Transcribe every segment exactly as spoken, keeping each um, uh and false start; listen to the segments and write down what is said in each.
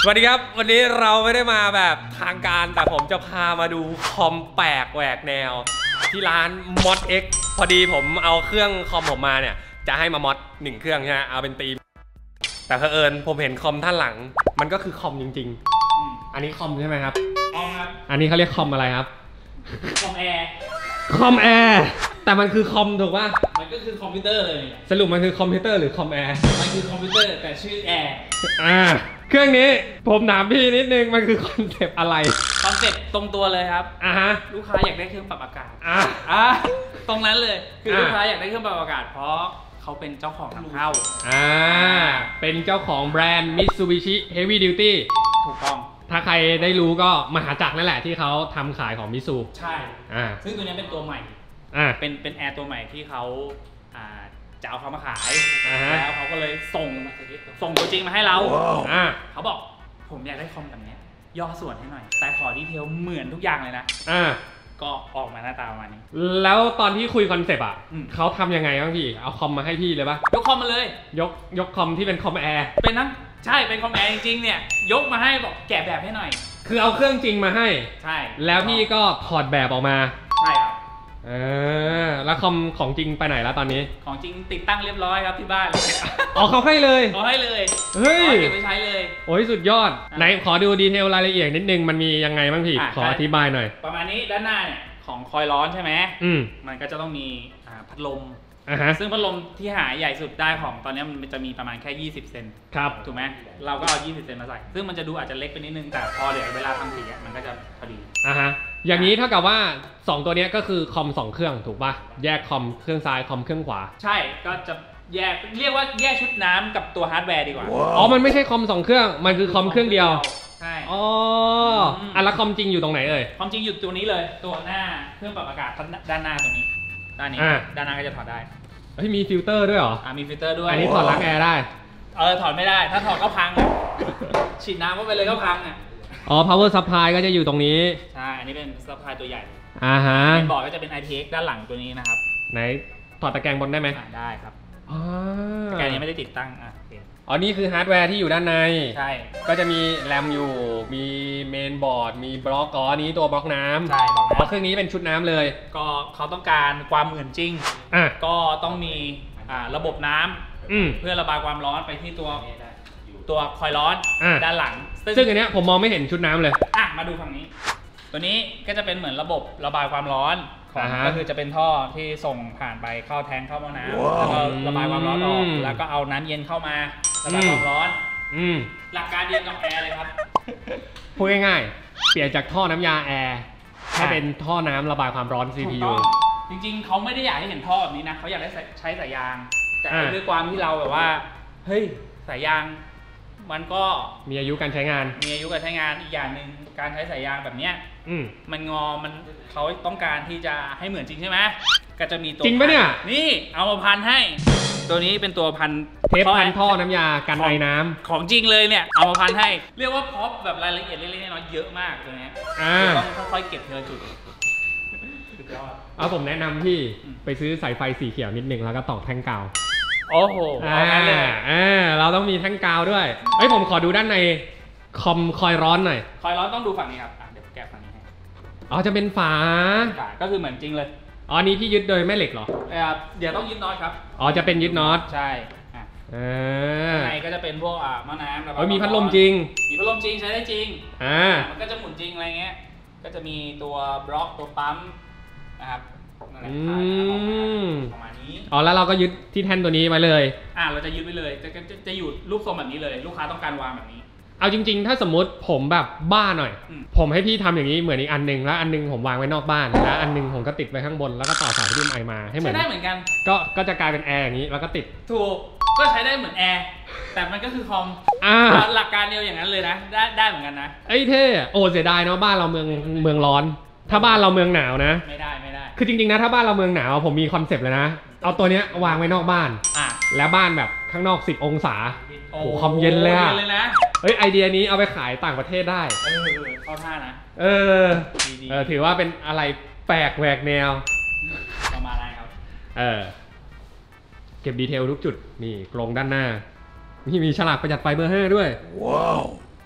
สวัสดีครับวันนี้เราไม่ได้มาแบบทางการแต่ผมจะพามาดูคอมแปลกแหวกแนวที่ร้าน ModX พอดีผมเอาเครื่องคอมผมมาเนี่ยจะให้มามอดหนึ่งเครื่องใช่ไหมเอาเป็นตีมแต่เผอิญผมเห็นคอมท่านหลังมันก็คือคอมจริงๆอันนี้คอมใช่ไหมครับคอมครับอันนี้เขาเรียกคอมอะไรครับคอมแอร์คอมแอร์แต่มันคือคอมถูกป่ะมันก็คือคอมพิวเตอร์เลยสรุปมันคือคอมพิวเตอร์หรือคอมแอร์มันคือคอมพิวเตอร์แต่ชื่อแอร์อ่าเครื่องนี้ผมถามพี่นิดนึงมันคือคอนเซปต์อะไรคอนเซปต์ตรงตัวเลยครับอ่าฮะลูกค้าอยากได้เครื่องปรับอากาศอ่าอ่าตรงนั้นเลยคือลูกค้าอยากได้เครื่องปรับอากาศเพราะเขาเป็นเจ้าของนำเข้าอ่าเป็นเจ้าของแบรนด์ Mitsubishi Heavy Duty ถูกต้องถ้าใครได้รู้ก็มหาจักรนั่นแหละที่เขาทำขายของมิตซูใช่อ่าซึ่งตัวนี้เป็นตัวใหม่อ่าเป็นเป็นแอร์ตัวใหม่ที่เขาอ่าจะเอาเขามาขายอ่าแล้วเขาก็เลยส่งส่งตัวจริงมาให้เราอ่าเขาบอกผมอยากได้คอมแบบนี้ย่อส่วนให้หน่อยแต่ขอดีเทลเหมือนทุกอย่างเลยนะอ่าก็ออกมาหน้าตาประมาณนี้แล้วตอนที่คุยคอนเซปต์อ่ะเขาทำยังไงบ้างพี่เอาคอมมาให้พี่เลยปะยกคอมมาเลยยกยกคอมที่เป็นคอมแอร์เป็นทั้งใช่เป็นคอมแอร์จริงๆเนี่ยยกมาให้บอกแกะแบบให้หน่อยคือเอาเครื่องจริงมาให้ใช่แล้วพี่ก็ถอดแบบออกมาใช่ครับเออแล้วคอมของจริงไปไหนแล้วตอนนี้ของจริงติดตั้งเรียบร้อยครับที่บ้านอ๋อเขาให้เลยเขาให้เลยเฮ้ยเก็บไปใช้เลยโอ้ยสุดยอดไหนขอดูดีเทลรายละเอียดนิดนึงมันมียังไงบ้างพี่ขออธิบายหน่อยประมาณนี้ด้านหน้าเนี่ยของคอยร้อนใช่ไหมอืมมันก็จะต้องมีพัดลมอ่าฮะซึ่งพัดลมที่หาใหญ่สุดได้ของตอนนี้มันจะมีประมาณแค่ยี่สิบเซนครับถูกไหมเราก็เอายี่สิบเซนมาใส่ซึ่งมันจะดูอาจจะเล็กไปนิดนึงแต่พอเหลือเวลาทำสีมันก็จะพอดีอ่าฮะอย่างนี้เท่ากับว่าสองตัวนี้ก็คือคอมสองเครื่องถูกป่ะแยกคอมเครื่องซ้ายคอมเครื่องขวาใช่ก็จะแยกเรียกว่าแยกชุดน้ำกับตัวฮาร์ดแวร์ดีกว่าอ๋อมันไม่ใช่คอมสองเครื่องมันคือคอมเครื่องเดียวใช่อ๋ออ่ะแล้วคอมจริงอยู่ตรงไหนเอ่ยคอมจริงอยู่ตัวนี้เลยตัวหน้าเครื่องปรับอากาศด้านหน้าตรงนี้ด้านนี้ด้านหน้าก็จะถอดได้เฮ้ยมีฟิลเตอร์ด้วยเหรออ่ามีฟิลเตอร์ด้วยอันนี้ถอดล้างแอร์ได้เออถอดไม่ได้ถ้าถอดก็พังฉีดน้ำเข้าไปเลยก็พังอ่ะอ๋อ power supply ก็จะอยู่ตรงนี้ใช่อันนี้เป็น supply ตัวใหญ่อ่าฮะบอร์ดก็จะเป็น ไอ พี เอ็กซ์ ด้านหลังตัวนี้นะครับไหนถอดตะแกรงบนได้ไหมได้ครับอ๋อตะแกรงยังไม่ได้ติดตั้งอ่ะอ๋อนี่คือฮาร์ดแวร์ที่อยู่ด้านในใช่ก็จะมีแรมอยู่มีเมนบอร์ดมีบล็อกอ๋อนี้ตัวบล็อกน้ำใช่บล็อกน้ำเครื่องนี้เป็นชุดน้ำเลยก็เขาต้องการความเหมือนจริงอ่ะก็ต้องมีอ่าระบบน้ำเพื่อระบายความร้อนไปที่ตัวตัวคอยร้อนด้านหลังซึ่งอันเนี้ยผมมองไม่เห็นชุดน้ำเลยอ่ะมาดูฝั่งนี้ตัวนี้ก็จะเป็นเหมือนระบบระบายความร้อนก็คือจะเป็นท่อที่ส่งผ่านไปเข้าแทงเข้าหม้อน้ำแล้วก็ระบายความร้อนออกแล้วก็เอาน้ำเย็นเข้ามาระบายความร้อนหลักการเดียวกับแอร์เลยครับพูดง่ายๆเปลี่ยนจากท่อน้ำยาแอร์ให้เป็นท่อน้ำระบายความร้อน ซี พี ยูจริงๆเขาไม่ได้อยากให้เห็นท่อแบบนี้นะเขาอยากได้ใช้สายยางแต่ด้วยความที่เราแบบว่าเฮ้ยสายยางมันก็มีอายุการใช้งานมีอายุการใช้งานอีกอย่างหนึ่งการใช้สายยางแบบเนี้ยมันงอมันเขาต้องการที่จะให้เหมือนจริงใช่ไหมก็จะมีตัวจริงปะเนี่ยนี่เอามาพันให้ตัวนี้เป็นตัวพันเทปพันท่อน้ำยากันไอน้ำของจริงเลยเนี่ยเอามาพันให้เรียกว่าพร็อพแบบรายละเอียดเล็กๆน้อยๆเยอะมากตัวนี้ต้องค่อยๆเก็บเทีละจุดเอาผมแนะนำพี่ไปซื้อสายไฟสีเขียวนิดนึงแล้วก็ตอกแท่งกาวโอ้โหอ่าอ่าเราต้องมีแท่งกาวด้วยเอ้ยผมขอดูด้านในคอมคอยร้อนหน่อยคอยร้อนต้องดูฝั่งนี้ครับเดี๋ยวแกะฝั่งนี้ให้อ๋อจะเป็นฝาก็คือเหมือนจริงเลยอ๋อนี้พี่ยึดโดยแม่เหล็กเหรอเดี๋ยวต้องยึดน็อตครับอ๋อจะเป็นยึดน็อตใช่อ่าในก็จะเป็นพวกอ่าหม้อน้ำเอ้ยมีพัดลมจริงมีพัดลมจริงใช้ได้จริงอ่ามันก็จะหมุนจริงอะไรเงี้ยก็จะมีตัวบล็อกตัวปั๊มนะครับอืมประมาณนี้อ๋อแล้วเราก็ยึดที่แท่นตัวนี้ไว้เลยอ่าเราจะยึดไว้เลยจะจะจะอยู่รูปทรงแบบนี้เลยลูกค้าต้องการวางแบบนี้เอาจริงๆถ้าสมมติผมแบบบ้าหน่อยผมให้พี่ทำอย่างนี้เหมือนอีกอันนึงแล้วอันนึงผมวางไว้นอกบ้านแล้วอันนึงผมก็ติดไว้ข้างบนแล้วก็ต่อสายที่ไอมาให้เหมือนใช้ได้เหมือนกันก็ก็จะกลายเป็นแอร์อย่างนี้แล้วก็ติดถูกก็ใช้ได้เหมือนแอร์แต่มันก็คือคอมหลักการเดียวอย่างนั้นเลยนะได้ได้เหมือนกันนะไอ้เท่โอ้เสียดายเนาะบ้านเราเมืองเมืองร้อนถ้าบ้านเราเมืองหนาวนะไม่ได้ไม่ได้คือจริงๆนะถ้าบ้านเราเมืองหนาวผมมีคอนเซปต์เลยนะเอาตัวเนี้ยวางไว้นอกบ้านอ่ะแล้วบ้านแบบข้างนอกสิบองศาโอ้โหคอมเย็นเลยอะเฮ้ยไอเดียนี้เอาไปขายต่างประเทศได้เออเข้าท่านะเออเออถือว่าเป็นอะไรแปลกแหวกแนวประมาณอะไรครับเออเก็บดีเทลทุกจุดนี่กรงด้านหน้านี่มีฉลากประหยัดไฟเบอร์ห้าด้วยว้าว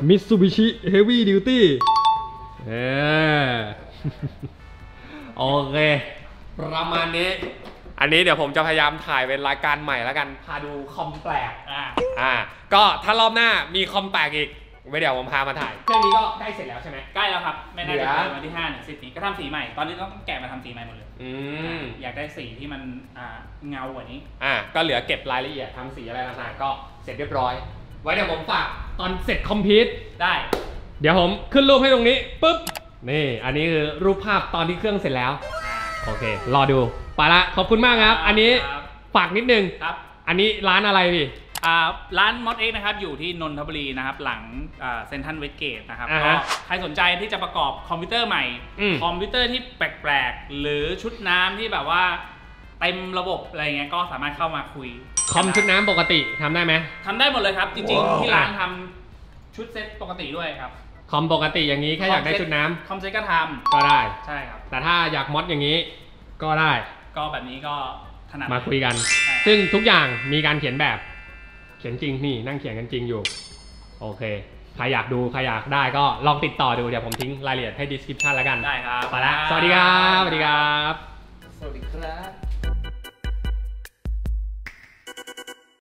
Mitsubishi Heavy Duty เออ โอเคประมาณนี้อันนี้เดี๋ยวผมจะพยายามถ่ายเป็นรายการใหม่แล้วกันพาดูคอมแปลกอ่าอ่าก็ถ้ารอบหน้ามีคอมแปลกอีกไม่เดี๋ยวผมพามาถ่ายเครื่องนี้ก็ได้เสร็จแล้วใช่ไหมใกล้แล้วครับไม่น่าจะเกินวันที่ห้าหรือสิบนี้ก็ทำสีใหม่ตอนนี้ต้องแกะมาทำสีใหม่หมดเลยอืมอยากได้สีที่มันอ่าเงากว่านี้อ่าก็เหลือเก็บรายละเอียดทำสีอะไรต่างๆก็เสร็จเรียบร้อยไว้เดี๋ยวผมฝากตอนเสร็จคอมพิวต์ได้เดี๋ยวผมขึ้นรูปให้ตรงนี้ปุ๊บนี่อันนี้คือรูปภาพตอนที่เครื่องเสร็จแล้วโอเครอดูไปละขอบคุณมากครับอันนี้ฝากนิดนึงครับอันนี้ร้านอะไรพี่อ่าร้าน มอด เอ็กซ์ นะครับอยู่ที่นนทบุรีนะครับหลังเซ็นทรัลเวสเกตนะครับก็ใครสนใจที่จะประกอบคอมพิวเตอร์ใหม่คอมพิวเตอร์ที่แปลกๆหรือชุดน้ำที่แบบว่าเต็มระบบอะไรเงี้ยก็สามารถเข้ามาคุยคอมชุดน้ำปกติทำได้ไหมทำได้หมดเลยครับจริงๆที่ร้านทำชุดเซ็ตปกติด้วยครับคอมปกติอย่างนี้แค่อยากได้ชุดน้ำคอมเซ็ตก็ทำก็ได้ใช่ครับแต่ถ้าอยากมอดอย่างนี้ก็ได้ก็แบบนี้ก็ถนัดมาคุยกันซึ่งทุกอย่างมีการเขียนแบบเขียนจริงนี่นั่งเขียนกันจริงอยู่โอเคใครอยากดูใครอยากได้ก็ลองติดต่อดูเดี๋ยวผมทิ้งรายละเอียดให้ description แล้วกันได้ครับไปละสวัสดีครับสวัสดีครับ